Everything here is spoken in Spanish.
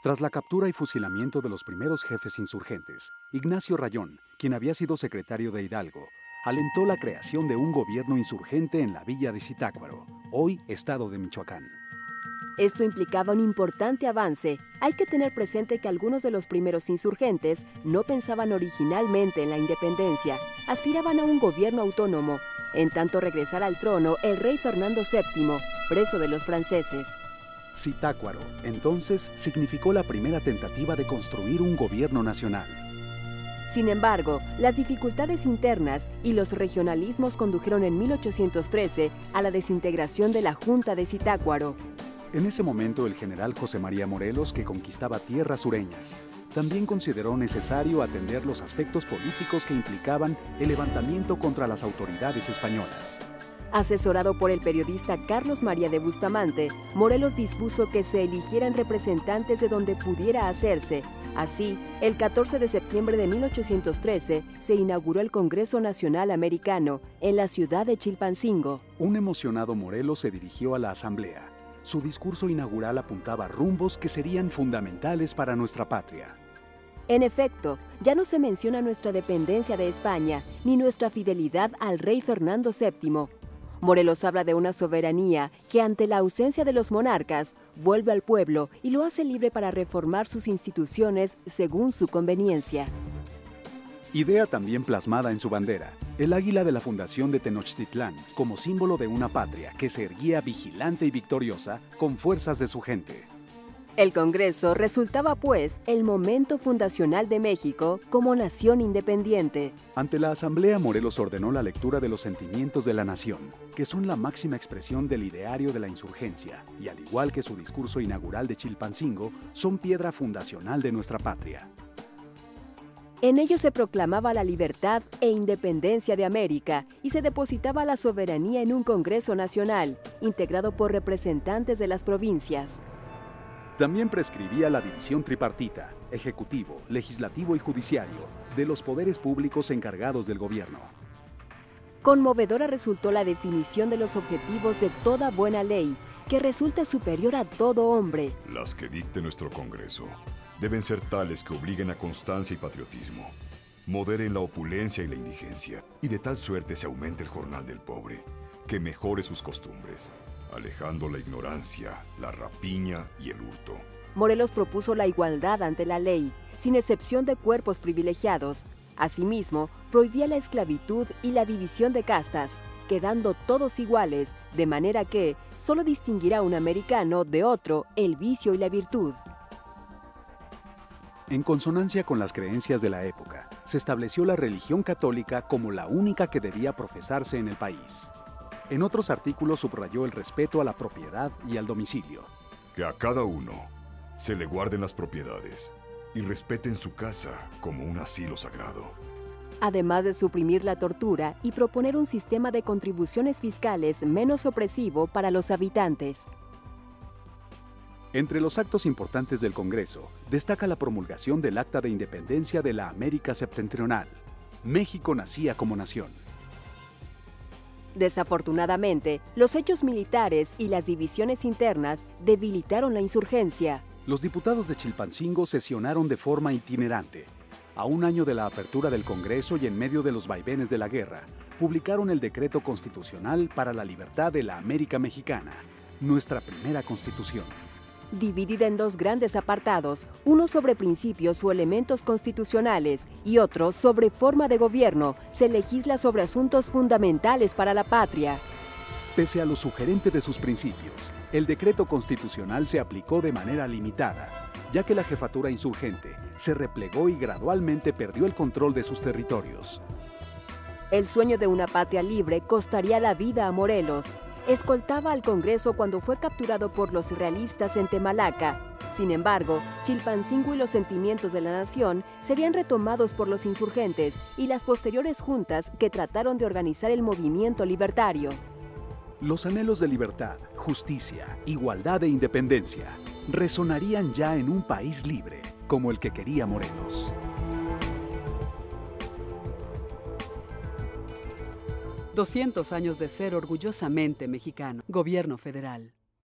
Tras la captura y fusilamiento de los primeros jefes insurgentes, Ignacio Rayón, quien había sido secretario de Hidalgo, alentó la creación de un gobierno insurgente en la villa de Zitácuaro, hoy estado de Michoacán. Esto implicaba un importante avance. Hay que tener presente que algunos de los primeros insurgentes no pensaban originalmente en la independencia, aspiraban a un gobierno autónomo. En tanto regresara al trono el rey Fernando VII, preso de los franceses. Zitácuaro, entonces, significó la primera tentativa de construir un gobierno nacional. Sin embargo, las dificultades internas y los regionalismos condujeron en 1813 a la desintegración de la Junta de Zitácuaro. En ese momento, el general José María Morelos, que conquistaba tierras sureñas, también consideró necesario atender los aspectos políticos que implicaban el levantamiento contra las autoridades españolas. Asesorado por el periodista Carlos María de Bustamante, Morelos dispuso que se eligieran representantes de donde pudiera hacerse. Así, el 14 de septiembre de 1813 se inauguró el Congreso Nacional Americano en la ciudad de Chilpancingo. Un emocionado Morelos se dirigió a la asamblea. Su discurso inaugural apuntaba rumbos que serían fundamentales para nuestra patria. En efecto, ya no se menciona nuestra dependencia de España ni nuestra fidelidad al rey Fernando VII. Morelos habla de una soberanía que, ante la ausencia de los monarcas, vuelve al pueblo y lo hace libre para reformar sus instituciones según su conveniencia. Idea también plasmada en su bandera, el águila de la fundación de Tenochtitlán, como símbolo de una patria que se erguía vigilante y victoriosa con fuerzas de su gente. El Congreso resultaba, pues, el momento fundacional de México como nación independiente. Ante la asamblea, Morelos ordenó la lectura de los sentimientos de la nación, que son la máxima expresión del ideario de la insurgencia, y al igual que su discurso inaugural de Chilpancingo, son piedra fundacional de nuestra patria. En ello se proclamaba la libertad e independencia de América y se depositaba la soberanía en un Congreso Nacional, integrado por representantes de las provincias. También prescribía la división tripartita, ejecutivo, legislativo y judiciario, de los poderes públicos encargados del gobierno. Conmovedora resultó la definición de los objetivos de toda buena ley, que resulta superior a todo hombre. Las que dicte nuestro Congreso deben ser tales que obliguen a constancia y patriotismo, moderen la opulencia y la indigencia, y de tal suerte se aumente el jornal del pobre, que mejore sus costumbres, alejando la ignorancia, la rapiña y el hurto. Morelos propuso la igualdad ante la ley, sin excepción de cuerpos privilegiados. Asimismo, prohibía la esclavitud y la división de castas, quedando todos iguales, de manera que solo distinguirá un americano de otro el vicio y la virtud. En consonancia con las creencias de la época, se estableció la religión católica como la única que debía profesarse en el país. En otros artículos subrayó el respeto a la propiedad y al domicilio. Que a cada uno se le guarden las propiedades y respeten su casa como un asilo sagrado. Además de suprimir la tortura y proponer un sistema de contribuciones fiscales menos opresivo para los habitantes. Entre los actos importantes del Congreso, destaca la promulgación del Acta de Independencia de la América Septentrional. México nacía como nación. Desafortunadamente, los hechos militares y las divisiones internas debilitaron la insurgencia. Los diputados de Chilpancingo sesionaron de forma itinerante. A un año de la apertura del Congreso y en medio de los vaivenes de la guerra, publicaron el Decreto Constitucional para la Libertad de la América Mexicana, nuestra primera Constitución. Dividida en dos grandes apartados, uno sobre principios o elementos constitucionales y otro sobre forma de gobierno, se legisla sobre asuntos fundamentales para la patria. Pese a lo sugerente de sus principios, el decreto constitucional se aplicó de manera limitada, ya que la jefatura insurgente se replegó y gradualmente perdió el control de sus territorios. El sueño de una patria libre costaría la vida a Morelos. Escoltaba al Congreso cuando fue capturado por los realistas en Temalaca. Sin embargo, Chilpancingo y los sentimientos de la nación serían retomados por los insurgentes y las posteriores juntas que trataron de organizar el movimiento libertario. Los anhelos de libertad, justicia, igualdad e independencia resonarían ya en un país libre, como el que quería Morelos. 200 años de ser orgullosamente mexicano. Gobierno federal.